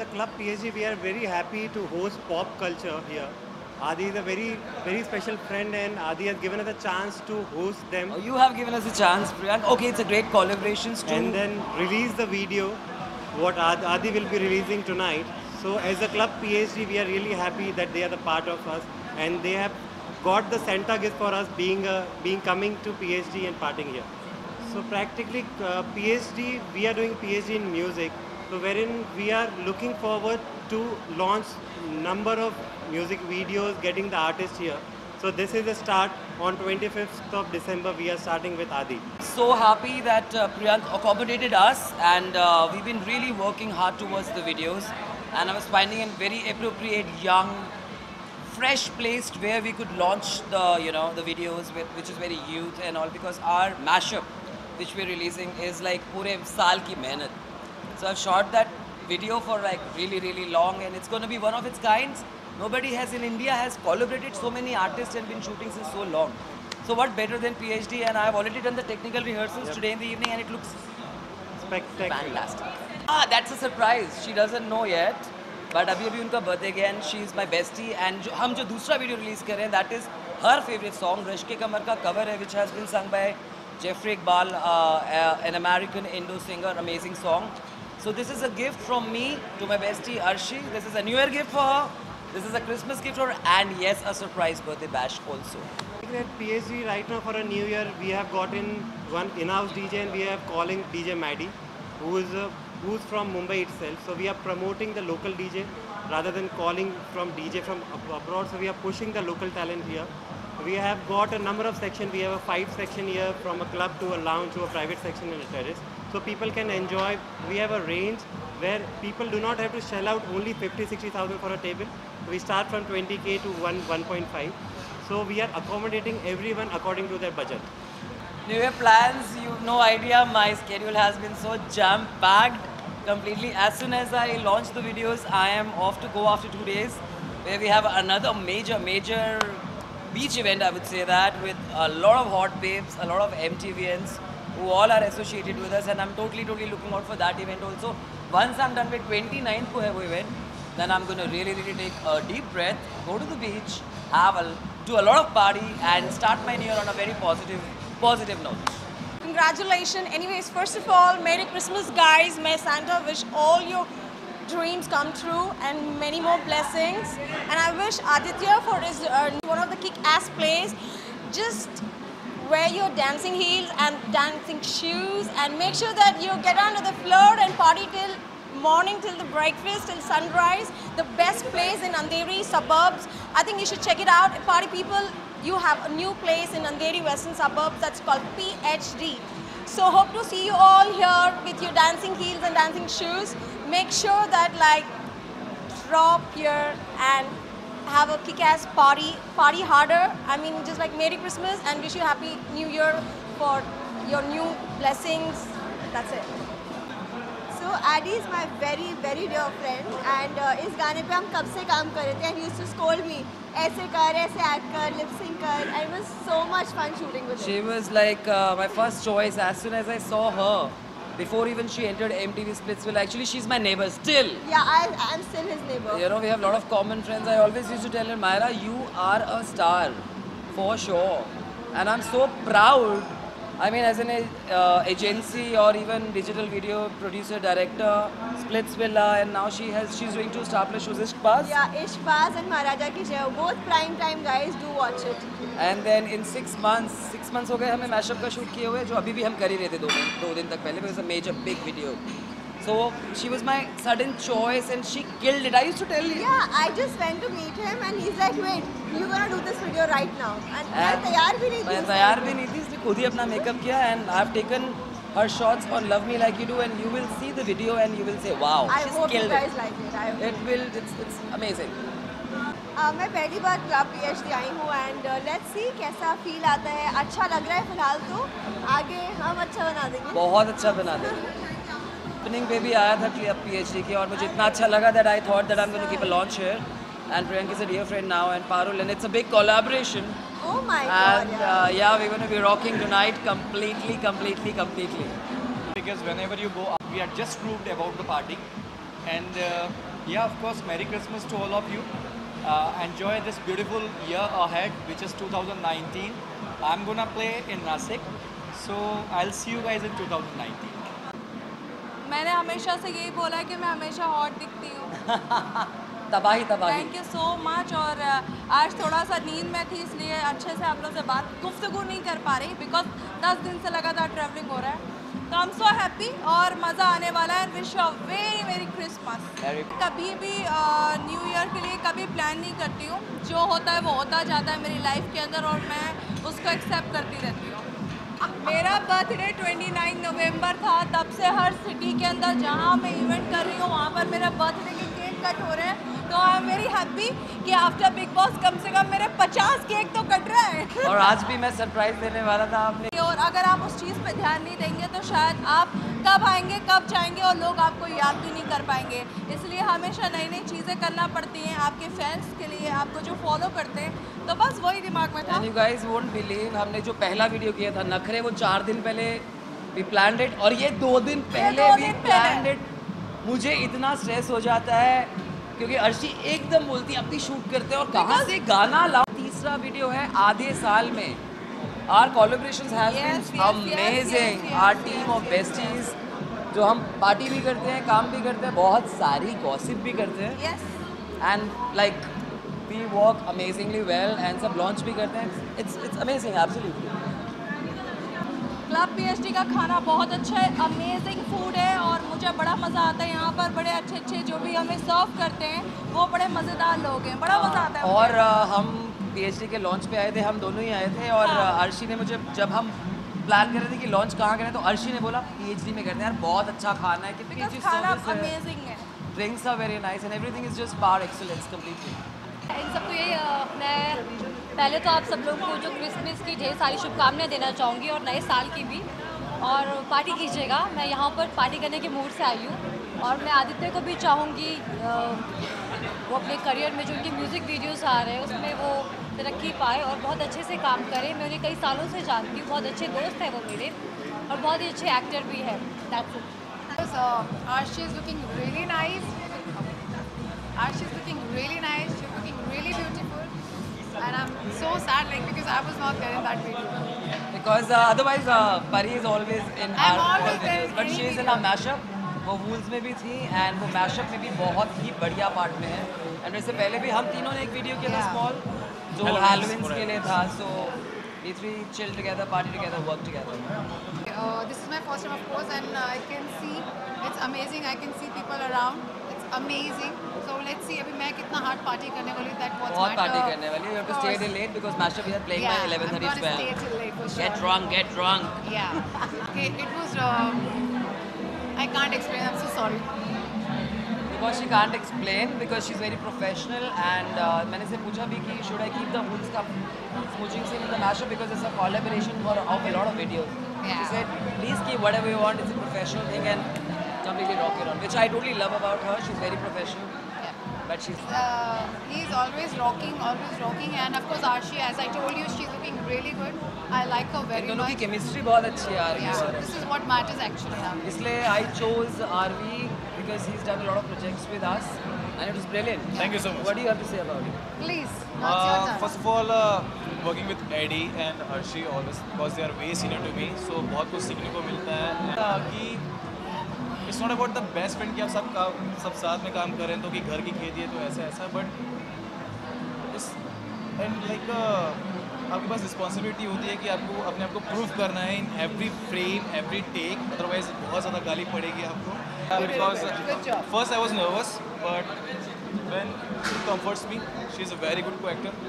club PSG, we are very happy to host pop culture here. Adi is a very special friend, and Adi has given us a chance to host them. Oh, you have given us a chance, Priyank. Okay, it's a great collaborations too. And then release the video, what Adi will be releasing tonight. So as a club PSG, we are really happy that they are the part of us, and they have got the Santa gift for us being coming to PSG and partying here. So practically PSG, we are doing PSG in music, so wherein we are looking forward to launch number of music videos, getting the artists here. So this is the start. On 25th of December, we are starting with Adi. So happy that Priyank accommodated us, and we've been really working hard towards the videos. And I was finding a very appropriate, young, fresh place where we could launch the videos with, which is very youth and all, because our mashup, which we're releasing, is like pure saal ki mehnat. So I've shot that video for like really long, and it's going to be one of its kinds. Nobody has in India has collaborated so many artists and been shooting since so long. So what better than PhD? And I've already done the technical rehearsals today in the evening, and it looks Spectacular. fantastic. That's a surprise. She doesn't know yet. But abhi unka birthday again. She's my bestie, and हम जो दूसरा video release कर रहे हैं, that is her favorite song, रश के कमर का cover है, which has been sung by Jeffrey Iqbal, an American Indo singer, amazing song. So this is a gift from me to my bestie Arshi. This is a New Year gift for her. This is a Christmas gift for her, and yes, a surprise birthday bash also. At PSG right now for a new year, we have gotten one in-house DJ, and we are calling DJ Maddie, who's from Mumbai itself. So we are promoting the local DJ rather than calling from DJ from abroad. So we are pushing the local talent here. We have got a number of sections. We have a 5 section here, from a club to a lounge to a private section and a terrace. So people can enjoy. We have a range where people do not have to shell out only 50-60,000 for a table. We start from 20k to 1.5. So we are accommodating everyone according to their budget. New Year plans, you have no idea. My schedule has been so jam-packed completely. As soon as I launch the videos, I am off to go after 2 days, where we have another major beach event, I would say that, with a lot of hot babes, a lot of MTVNs who all are associated with us, and I'm totally looking out for that event also. Once I'm done with 29th ko hai wo event, then I'm going to really take a deep breath, go to the beach, do a lot of party, and start my new year on a very positive note. Congratulations. Anyways, first of all, Merry Christmas, guys. May Santa wish all your dreams come true and many more blessings. And I wish Aditya for his one of the kick-ass plays. Just wear your dancing heels and dancing shoes, and make sure that you get onto the floor and party till morning, till the breakfast, till sunrise. The best place in Andheri suburbs. I think you should check it out. Party people, you have a new place in Andheri Western suburbs that's called PhD. So hope to see you all here with your dancing heels and dancing shoes. Make sure that drop here and have a kick-ass party harder. I mean, just like Merry Christmas, and wish you Happy New Year for your new blessings. That's it. So Adi is my very dear friend, and इस गाने पे हम कब से काम कर रहे थे, and he used to scold me, ऐसे कर, ऐसे act कर, lip sync कर, and it was so much fun shooting with him. She was like my first choice as soon as I saw her. Before even she entered MTV Splitsville, actually she's my neighbor still. Yeah, I'm still his neighbor. You know, we have a lot of common friends. I always used to tell her, Myra, you are a star, for sure. And I'm so proud. I mean, as an agency or even digital video producer, director, Splitsvilla, and now she's doing 2 Star Plus shows, Ishqbaz. Yeah, Ishqbaz and Maharaja Ki Jai, both prime time guys, do watch it. And then in 6 months हो गए हमें mashup का shoot किए हुए, जो अभी भी हम कर ही रहे थे 2 दिन तक पहले. It was a major big video. So she was my sudden choice, and she killed it. I used to tell you. Yeah, I just went to meet him, and he's like, wait, you're gonna do this video right now. And मैं तैयार भी नहीं थी. मैं तैयार भी नहीं थी, इसने खुद ही अपना makeup किया, and I've taken her shots on Love Me Like You Do, and you will see the video and you will say, wow, I she's hope killed you guys it. like it. It's amazing. मैं पहली बार club PhD आई हूँ, and let's see कैसा feel आता है. अच्छा लग रहा है फिलहाल तो, आगे हम अच्छा बना देंगे. बहुत अच्छा बना देंगे. Opening पे भी आया था क्लब PhD की, और मुझे इतना अच्छा लगा that I thought that I'm going to keep a launch here. And Priyank is a dear friend now, and Parul, and it's a big collaboration. Oh my God! And yeah, we're going to be rocking tonight completely. Because whenever you go, we are just proved about the party, and Yeah, of course. Merry Christmas to all of you. Enjoy this beautiful year ahead, which is 2019. I'm gonna play in Nasik, so I'll see you guys in 2019. मैंने हमेशा से यही बोला है कि मैं हमेशा hot दिखती हूँ। तबाही तबाही। Thank you so much. और आज थोड़ा सा नींद में थी, इसलिए अच्छे से आप लोग से गुफ्तगू नहीं कर पा रही, बिकॉज 10 दिन से लगातार ट्रैवलिंग हो रहा है। तो आई एम सो हैप्पी और मज़ा आने वाला है। Wish you very very Christmas. कभी भी न्यू ईयर के लिए कभी प्लान नहीं करती हूँ, जो होता है वो होता जाता है मेरी लाइफ के अंदर और मैं उसको एक्सेप्ट करती रहती हूँ। मेरा बर्थडे 29 नवंबर था, तब से हर सिटी के अंदर जहाँ मैं इवेंट कर रही हूँ वहाँ पर मेरा बर्थडे के केक कट हो रहे हैं। तो आई एम वेरी हैप्पी कि आफ्टर बिग बॉस कम से कम मेरे 50 केक तो कट रहा है। और आज भी मैं सरप्राइज देने वाला था आपने। और अगर आप उस चीज़ पे ध्यान नहीं देंगे तो शायद आप कब आएंगे कब जाएंगे और लोग आपको याद भी नहीं कर पाएंगे। इसलिए हमेशा नई नई चीज़ें करना पड़ती हैं आपके फैंस के लिए, आपको जो फॉलो करते हैं। तो बस वही दिमाग में था। And you guys won't believe, हमने जो पहला वीडियो किया था नखरे, वो 4 दिन पहले we planned it, और ये 2 दिन पहले we planned it। मुझे इतना स्ट्रेस हो जाता है क्योंकि अर्शी एकदम बोलती है अपनी शूट करते हैं और कहाँ से गाना लाओ। तीसरा वीडियो है आधे साल में। Our collaborations have been amazing. Our team of besties, जो हम पार्टी भी करते हैं, काम भी करते हैं, बहुत सारी गॉसिप भी करते हैं। And like we work amazingly well and सब लॉन्च भी करते हैं। It's amazing, absolutely. Club PhD का खाना बहुत अच्छा है, अमेजिंग फूड है और मुझे बड़ा मज़ा आता है यहाँ पर। बड़े अच्छे अच्छे जो भी हमें सर्व करते हैं वो बड़े मज़ेदार लोग हैं, बड़ा मज़ा आता है। और हम पीएचडी के लॉन्च पे आए थे, हम दोनों ही आए थे और अर्शी ने मुझे, जब हम प्लान कर रहे थे कि लॉन्च कहाँ करें, तो अर्शी ने बोला पीएचडी में करते हैं यार, बहुत अच्छा खाना है, कितनी खाना अमेजिंग है, drinks are very nice and everything is just par excellence completely. इन सबको यही मैं पहले तो आप सब लोगों को जो क्रिसमस की ढेर सारी शुभकामनाएं देना चाहूँगी और नए साल की भी, और पार्टी कीजिएगा। मैं यहाँ पर पार्टी करने के मूड से आई हूँ और मैं आदित्य को भी चाहूँगी वो अपने करियर में जो उनके म्यूज़िक वीडियोस आ रहे हैं उसमें वो तरक्की पाए और बहुत अच्छे से काम करे। मैं उन्हें कई सालों से जानती हूँ, बहुत अच्छे दोस्त हैं वो मेरे और बहुत ही अच्छे एक्टर भी हैं। That's it. Arshi is looking really nice. Arshi is looking really nice. She's looking really beautiful, and I'm so sad, like, because I was not there in that video. Because otherwise Pari is always in I'm our always there videos, in but any she is in our mashup. वो वूल्स में भी थी and वो mashup में भी बहुत ही बढ़िया पार्ट में है। एंड इससे पहले भी हम तीनों ने एक वीडियो किया था स्मॉल, जो हैलोवीन्स के लिए था। सो we three chill together, party together, work together. This is my first time, of course, and I can see it's amazing. I can see people around. It's amazing. So let's see. अभी मैं कितना hard party करने वाली हूँ, that what's बहुत matter. Party करने वाली है। You have to stay till late because mashup we are playing by 11:30, I'm gonna stay till late for sure. Get drunk. Yeah. Okay, it was. I can't explain. I'm so sorry. Because she can't explain because she's very professional and मैंने से पूछा भी कि should I keep the whole stuff smooching scene in the mashup because it's a collaboration for of a lot of videos. Yeah. She said please keep whatever you want. It's a professional thing and completely rock it on, which I totally love about her. She's very professional. Yeah. But she's He's always rocking, and of course Arshi, as I told you, she's looking really good. I like her very इन दोनों की much. chemistry बहुत अच्छी है यार। Yeah, this is what matters actually. इसलिए I chose RV because he's done a lot of projects with us and it was brilliant. Thank you so much. What do you have to say about it? Please, that's your turn. First of all, working with Eddie and Arshi always because they are way senior to me, so बहुत कुछ सीखने को मिलता है कि it's not about the best friend कि आप सब साथ में काम कर रहे हैं तो कि घर की खेती है तो ऐसा but it's and like आपके पास रिस्पॉन्सिबिलिटी होती है कि आपको अपने आप को प्रूव करना है in every frame every take, otherwise बहुत ज़्यादा गाली पड़ेगी आपको। Because first I was nervous but when she comforts me, she is a very good co actor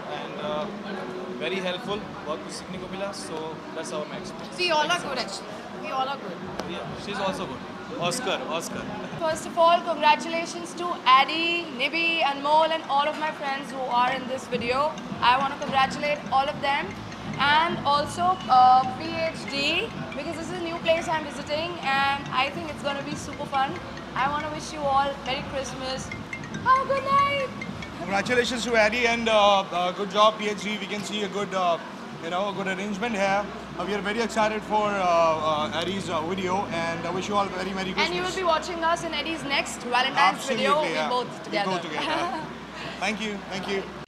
and very helpful, बहुत कुछ सीखने को मिला। So that's our my experience. We all are good actually. We all are good. Yeah, she is also good. Oscar. First of all, congratulations to Addy, Nibby and Mole and all of my friends who are in this video. I want to congratulate all of them and also PhD because this is a new place I'm visiting and I think it's going to be super fun. I want to wish you all Merry Christmas. Have a good night. Congratulations to Addy and good job PhD. We can see a good, a good arrangement here. We are very excited for Eddie's video, and I wish you all very Merry Christmas. And you will be watching us in Eddie's next Valentine's video. Yeah. We both together. We go together. Thank you. Thank you.